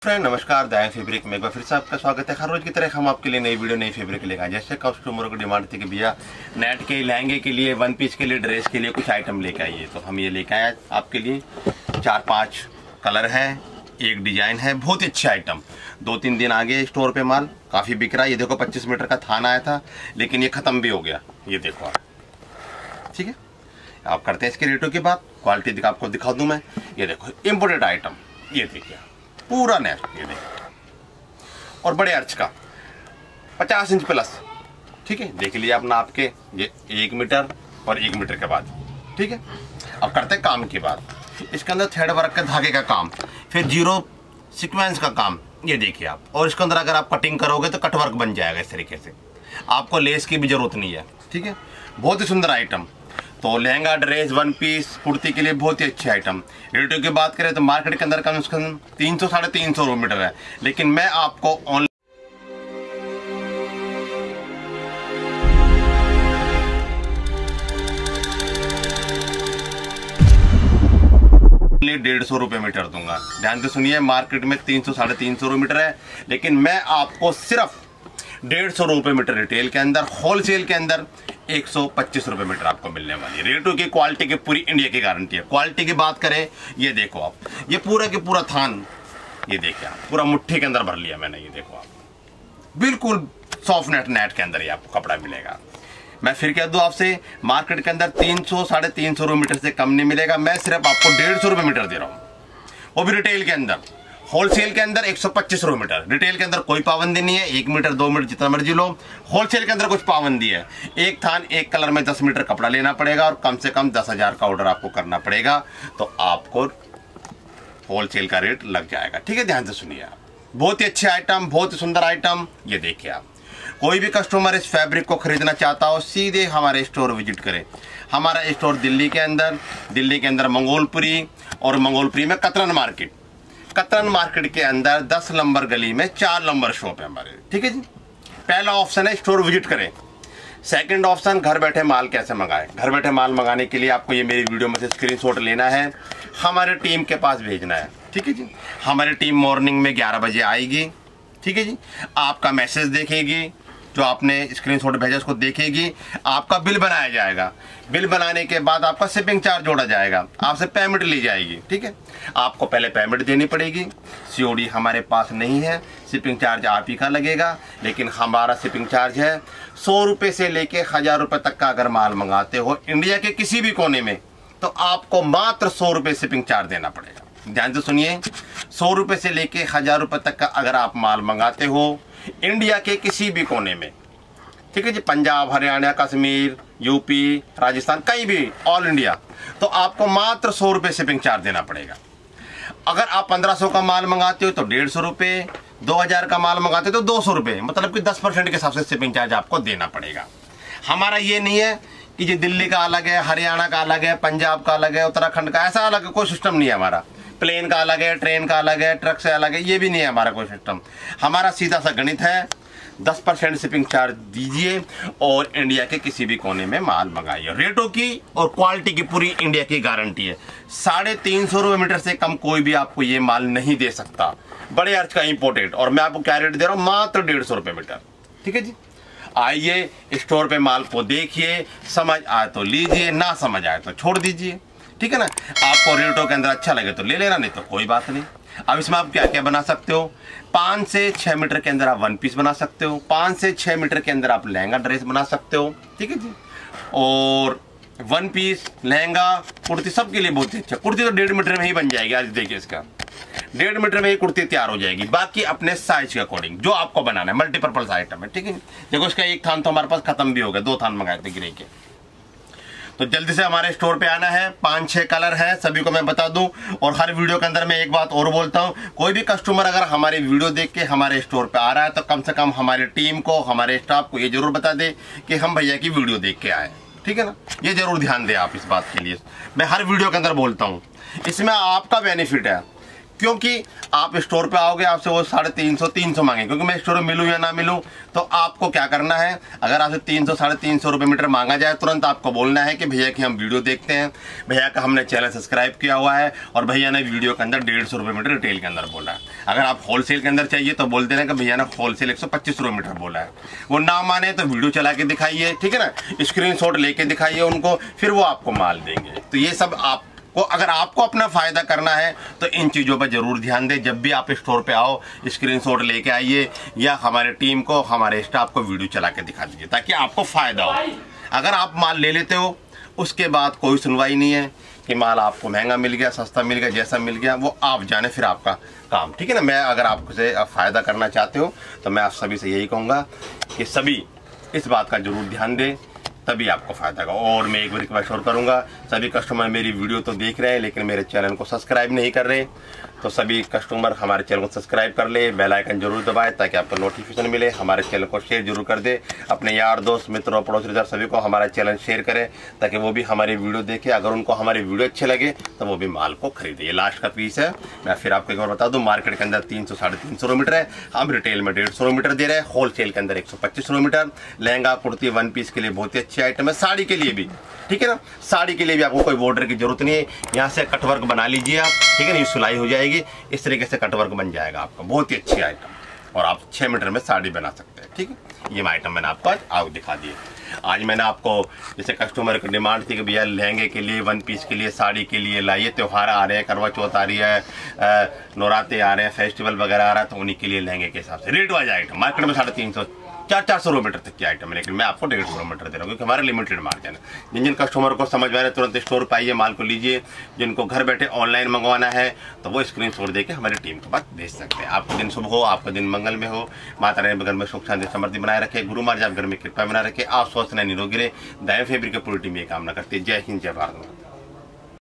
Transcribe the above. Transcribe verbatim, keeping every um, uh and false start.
Friend नमस्कार, Dayma fabric में एक बार फिर से आपका स्वागत है। हर रोज की तरह हम आपके लिए नई वीडियो नई फैब्रिक लेकर आए। जैसे कस्टमरों की डिमांड थी कि भैया नेट के लहंगे के लिए, वन पीस के लिए, ड्रेस के लिए कुछ आइटम लेकर आइए, तो हम ये लेकर आए आपके लिए। चार पांच कलर है, एक डिजाइन है, बहुत ही अच्छे आइटम। दो तीन दिन आगे स्टोर पे माल काफ़ी बिक रहा है। ये देखो पच्चीस मीटर का थान आया था, लेकिन ये ख़त्म भी हो गया। ये देखो आप, ठीक है। आप करते हैं इसके रेटों की बात, क्वालिटी दिखा आपको दिखा दूँ मैं। ये देखो इम्पोर्टेड आइटम, ये देखिए पूरा नेट, ये देखिए, और बड़े अर्च का पचास इंच प्लस, ठीक है। देख लिया अपना आपके ये एक मीटर और एक मीटर के बाद, ठीक है। अब करते हैं काम की बात। इसके अंदर थ्रेड वर्क का धागे का काम, फिर जीरो सीक्वेंस का काम, ये देखिए आप। और इसके अंदर अगर आप कटिंग करोगे तो कट वर्क बन जाएगा इस तरीके से, आपको लेस की भी जरूरत नहीं है, ठीक है। बहुत ही सुंदर आइटम। तो lehenga, dress, one piece, kurti के लिए बहुत ही अच्छे आइटम। रेटों की बात करें तो मार्केट के अंदर कम से कम तीन सौ साढ़े तीन सौ मीटर है, लेकिन मैं आपको ऑनलाइन डेढ़ सौ रुपये मीटर दूंगा। ध्यान से सुनिए, मार्केट में तीन सौ साढ़े तीन सौ मीटर है, लेकिन मैं आपको सिर्फ डेढ़ सौ रुपये मीटर रिटेल के अंदर, होलसेल के अंदर एक सौ पच्चीस रुपये मीटर आपको मिलने वाली है। रेटों की, क्वालिटी की पूरी इंडिया की गारंटी है। क्वालिटी की बात करें, ये देखो आप, ये पूरा के पूरा थान, ये देखिए आप, पूरा मुट्ठी के अंदर भर लिया मैंने। ये देखो आप, बिल्कुल सॉफ्ट नेट नेट के अंदर ही आपको कपड़ा मिलेगा। मैं फिर कह दूं आपसे, मार्केट के अंदर तीन सौ साढ़े तीन सौ रुपये मीटर से कम नहीं मिलेगा। मैं सिर्फ आपको डेढ़ सौ रुपये मीटर दे रहा हूँ, वो भी रिटेल के अंदर। होलसेल के अंदर एक सौ पच्चीस रुपये मीटर, रिटेल के अंदर कोई पाबंदी नहीं है। एक मीटर, दो मीटर, जितना मर्जी लो। होलसेल के अंदर कुछ पाबंदी है, एक थान एक कलर में दस मीटर कपड़ा लेना पड़ेगा और कम से कम दस हजार का ऑर्डर आपको करना पड़ेगा, तो आपको होलसेल का रेट लग जाएगा, ठीक है। ध्यान से सुनिए आप, बहुत ही अच्छे आइटम, बहुत ही सुंदर आइटम। ये देखिए आप, कोई भी कस्टमर इस फैब्रिक को खरीदना चाहता हो, सीधे हमारे स्टोर विजिट करें। हमारा स्टोर दिल्ली के अंदर, दिल्ली के अंदर मंगोलपुरी, और मंगोलपुरी में कतरन मार्केट, कतरन मार्केट के अंदर दस नंबर गली में चार नंबर शॉप है हमारे, ठीक है जी। पहला ऑप्शन है स्टोर विजिट करें। सेकंड ऑप्शन, घर बैठे माल कैसे मंगाएं। घर बैठे माल मंगाने के लिए आपको ये मेरी वीडियो में से स्क्रीनशॉट लेना है, हमारे टीम के पास भेजना है, ठीक है जी। हमारी टीम मॉर्निंग में ग्यारह बजे आएगी, ठीक है जी। आपका मैसेज देखेगी, जो आपने स्क्रीनशॉट भेजा उसको देखेगी, आपका बिल बनाया जाएगा। बिल बनाने के बाद आपका शिपिंग चार्ज जोड़ा जाएगा, आपसे पेमेंट ली जाएगी, ठीक है। आपको पहले पेमेंट देनी पड़ेगी। सीओडी हमारे पास नहीं है, शिपिंग चार्ज आप ही का लगेगा, लेकिन हमारा शिपिंग चार्ज है सौ रुपये से लेके हजार रुपये तक का। अगर माल मंगाते हो इंडिया के किसी भी कोने में, तो आपको मात्र सौ रुपये शिपिंग चार्ज देना पड़ेगा। ध्यान से सुनिए, सौ रुपये से लेके हजार रुपये तक का अगर आप माल मंगाते हो इंडिया के किसी भी कोने में, ठीक है जी, पंजाब, हरियाणा, कश्मीर, यूपी, राजस्थान, कहीं भी, ऑल इंडिया, तो आपको मात्र सौ रुपये शिपिंग चार्ज देना पड़ेगा। अगर आप पंद्रह सौ का माल मंगाते हो तो डेढ़ सौ रुपये, दो हजार का माल मंगाते हो तो दो सौ रुपये, मतलब कि दस परसेंट के हिसाब से शिपिंग चार्ज आपको देना पड़ेगा। हमारा ये नहीं है कि जी दिल्ली का अलग है, हरियाणा का अलग है, पंजाब का अलग है, उत्तराखंड का, ऐसा अलग है, कोई सिस्टम नहीं है हमारा। प्लेन का अलग है, ट्रेन का अलग है, ट्रक से अलग है, ये भी नहीं है हमारा कोई सिस्टम। हमारा सीधा सा गणित है, दस परसेंट शिपिंग चार्ज दीजिए और इंडिया के किसी भी कोने में माल मंगाइए। रेटों की और क्वालिटी की पूरी इंडिया की गारंटी है। साढ़े तीन सौ रुपये मीटर से कम कोई भी आपको ये माल नहीं दे सकता, बड़े अर्ज का इंपोर्टेड। और मैं आपको क्या रेट दे रहा हूँ, मात्र डेढ़ सौ रुपये मीटर, ठीक है जी। आइए स्टोर पे माल को देखिए, समझ आए तो लीजिए, ना समझ आए तो छोड़ दीजिए, ठीक है ना। आपको रेटों के अंदर अच्छा लगे तो ले लेना, नहीं तो कोई बात नहीं। अब इसमें आप क्या क्या बना सकते हो, पाँच से छः मीटर के अंदर आप वन पीस बना सकते हो, पाँच से छः मीटर के अंदर आप लहंगा ड्रेस बना सकते हो, ठीक है जी। और वन पीस, लहंगा, कुर्ती सबके लिए बहुत ही अच्छा। कुर्ती तो डेढ़ मीटर में ही बन जाएगी। आज देखिए, इसका डेढ़ मीटर में ही कुर्ती तैयार हो जाएगी। बाकी अपने साइज के अकॉर्डिंग जो आपको बनाना है, मल्टीपर्पज आइटम है, ठीक है। देखो इसका एक थान तो हमारे पास खत्म भी हो गया, दो थान मंगाए थे गिरे के। तो जल्दी से हमारे स्टोर पे आना है। पांच छह कलर है, सभी को मैं बता दूं। और हर वीडियो के अंदर मैं एक बात और बोलता हूं, कोई भी कस्टमर अगर हमारी वीडियो देख के हमारे स्टोर पे आ रहा है तो कम से कम हमारी टीम को, हमारे स्टाफ को ये जरूर बता दे कि हम भैया की वीडियो देख के आए, ठीक है ना। ये जरूर ध्यान दें आप इस बात के लिए, मैं हर वीडियो के अंदर बोलता हूँ। इसमें आपका बेनिफिट है, क्योंकि आप स्टोर पे आओगे, आपसे वो साढ़े तीन सौ तीन सौ मांगे, क्योंकि मैं स्टोर में मिलूँ या ना मिलूँ, तो आपको क्या करना है, अगर आपसे तीन सौ साढ़े तीन सौ रुपये मीटर मांगा जाए, तुरंत आपको बोलना है कि भैया की हम वीडियो देखते हैं, भैया का हमने चैनल सब्सक्राइब किया हुआ है, और भैया ने वीडियो के अंदर डेढ़ सौ रुपये मीटर रिटेल के अंदर बोला है। अगर आप होलसेल के अंदर चाहिए तो बोल देना कि भैया ने होलसेल एक सौ पच्चीस रुपये मीटर बोला है। वो ना माने तो वीडियो चला के दिखाइए, ठीक है ना, स्क्रीनशॉट लेके दिखाइए उनको, फिर वो आपको माल देंगे। तो ये सब आप को अगर आपको अपना फायदा करना है तो इन चीज़ों पर जरूर ध्यान दें। जब भी आप स्टोर पे आओ, स्क्रीनशॉट लेके आइए, या हमारे टीम को, हमारे स्टाफ को वीडियो चला के दिखा दीजिए, ताकि आपको फायदा हो। अगर आप माल ले लेते हो, उसके बाद कोई सुनवाई नहीं है कि माल आपको महंगा मिल गया, सस्ता मिल गया, जैसा मिल गया वो आप जाने, फिर आपका काम, ठीक है ना। मैं अगर आपसे फ़ायदा करना चाहते हो तो मैं आप सभी से यही कहूँगा कि सभी इस बात का जरूर ध्यान दें, तभी आपको फायदा होगा। और मैं एक बार रिक्वेस्ट और करूंगा, सभी कस्टमर मेरी वीडियो तो देख रहे हैं लेकिन मेरे चैनल को सब्सक्राइब नहीं कर रहे, तो सभी कस्टमर हमारे चैनल को सब्सक्राइब कर ले, बेल आइकन जरूर दबाए ताकि आपको नोटिफिकेशन मिले। हमारे चैनल को शेयर जरूर कर दे, अपने यार दोस्त मित्रों पड़ोसी सभी को हमारा चैनल शेयर करें ताकि वो भी हमारी वीडियो देखे। अगर उनको हमारी वीडियो अच्छे लगे तो वो भी माल को खरीदे। ये लास्ट का पीस है। मैं फिर आपको एक बार बता दूं, मार्केट के अंदर तीन सौ साढ़े तीन सौ मीटर है, हम रिटेल में डेढ़ सौ मीटर दे रहे हैं, होलसेल के अंदर एक सौ पच्चीस metre. Lehenga kurti one piece के लिए बहुत ही अच्छी आइटम है, साड़ी के लिए भी, ठीक है ना। साड़ी के लिए भी आपको कोई बॉर्डर की जरूरत नहीं है, यहाँ से कटवर्क बना लीजिए आप, ठीक है ना, ये सिलाई हो जाएगी, इस तरीके से कटवर्क बन जाएगा आपका, बहुत ही अच्छी आइटम, और आप छः मीटर में साड़ी बना सकते हैं, ठीक है। ये आइटम मैंने आपको आज आग दिखा दिए। आज मैंने आपको, जैसे कस्टमर की डिमांड थी कि भैया लहंगे के लिए, वन पीस के लिए, साड़ी के लिए लाइए, त्यौहार आ रहे हैं, करवा चौथ आ रही है, नवरात्रे आ रहे हैं, फेस्टिवल वगैरह आ रहा है, तो उन्हीं के लिए लहंगे के हिसाब से रेट वाइज आइटम मार्केट में साढ़े तीन सौ चार चार सौ मीटर तक की आइटम है, लेकिन मैं आपको डेढ़ सौ मीटर दे रहा हूँ क्योंकि हमारे लिमिटेड मार्जिन है। जिन जिन कस्टमर को समझ में आ रहा है तुरंत स्टोर पर आइए, माल को लीजिए। जिनको घर बैठे ऑनलाइन मंगवाना है तो वो स्क्रीन शॉट देके हमारी टीम के पास भेज सकते हैं। आपका दिन शुभ हो, आपका दिन मंगल में हो, माता रानी घर में सुख शांति समृद्धि बनाए रखे, गुरु महाराज आप घर में कृपा बनाए रखे, आप स्वस्थ निरोगी रहे। दायमा फैब्रिक की पूरी टीम ये कामना करती है। जय हिंद, जय भारत।